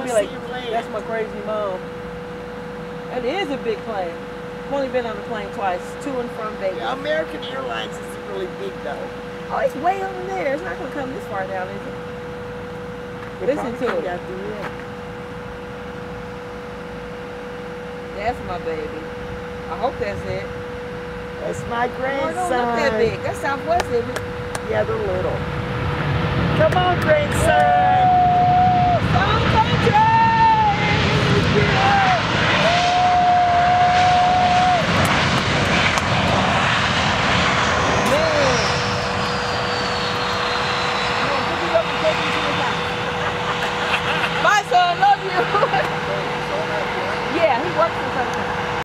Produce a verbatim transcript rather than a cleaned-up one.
be like, that's my crazy mom. That is a big plane. I've only been on the plane twice, to and from Vegas. Yeah, American Airlines is really big though. Oh, it's way over there. It's not going to come this far down, is it? It Listen to it. Got through it. That's my baby. I hope that's it. That's my grandson. Oh, don't look that big. That's Southwest, isn't it? Yeah, they're little. Come on, grandson. Woo! Some country! Yeah!